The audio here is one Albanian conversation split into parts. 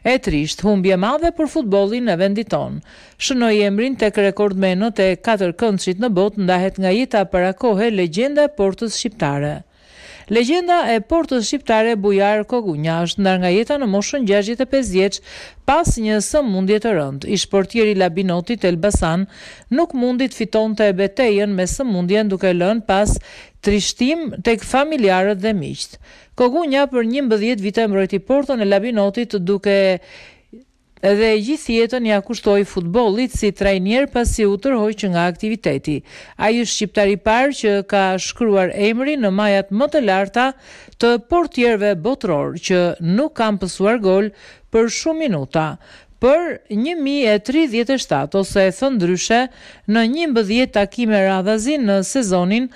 E trisht, humbje madhe për futbollin e vendit tonë. Shënoi emrin tek rekordmenët e 4 këndshit në botë, ndahet nga jeta para kohe legjenda e Portës shqiptare. Legjenda e Portës shqiptare Bujar Kogunja është ndar nga jeta në moshën 65 vjeç pas një sëmundje të rëndë. Ish portieri Labinotit Elbasan nuk mundi të fitonte betejën me sëmundjen, duke lënë pas trishtim tek familjarët dhe miqt. Kogunja për 11 vite mbrojti Portën e Labinotit, duke edhe gjithë jetën ja kushtoi futbollit si trajner pasi u tërhoq nga aktiviteti. Ai është shqiptari i parë që ka shkruar emrin në majat më të larta të portierëve botror që nuk kanë pësuar gol për shumë minuta. Për 1037 ose thënë ndryshe në 11 takime radhazi në sezonin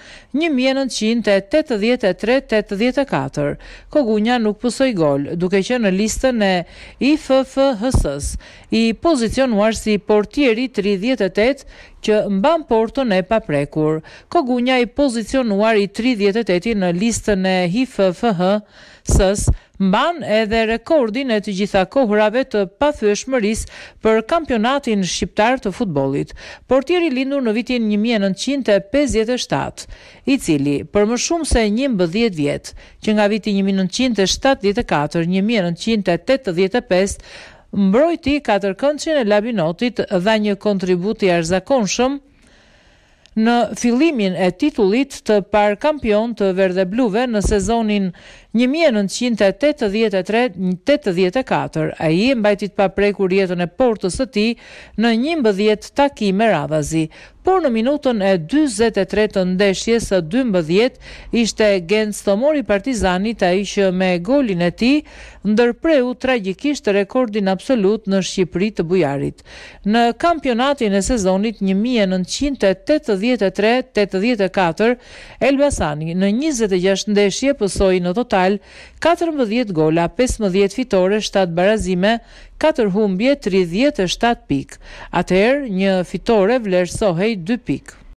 1983-84. Kogunja nuk pësoi gol, duke qenë në listën e IFFHS-s, i pozicionuar si portieri 38 që mban Portën e paprekur. Kogunja i pozicionuar i 38 në listën e IFFHS-s mban edhe rekordin e të gjitha kohërave të pathyeshmërisë për kampionatin shqiptar të futbollit. Portieri lindur në vitin 1957, i cili për më shumë se 11 vjet, që nga viti 1974-1985 mbrojti 4 këndshin e Labinotit, dha një kontribut i jashtëzakonshëm në fillimin e titullit të parë kampion të verdebluve në sezonin 1983-84. Ai mbajti të paprekur jetën e Portës së tij në 11 takime radhazi, por në minutën e 43 të ndeshjes së 12 ishte Genc Tomori Partizanit ai që me golin e tij ndërpreu tragjikisht rekordin absolut në Shqipëri të Bujarit. Në kampionatin e sezonit 1983-84, Elbasani në 26 ndeshje pësoi në total 14 gola, 15 fitore, 7 barazime, 4 humbje, 37 pikë. Atëherë, një fitore vlerësohej 2 pikë.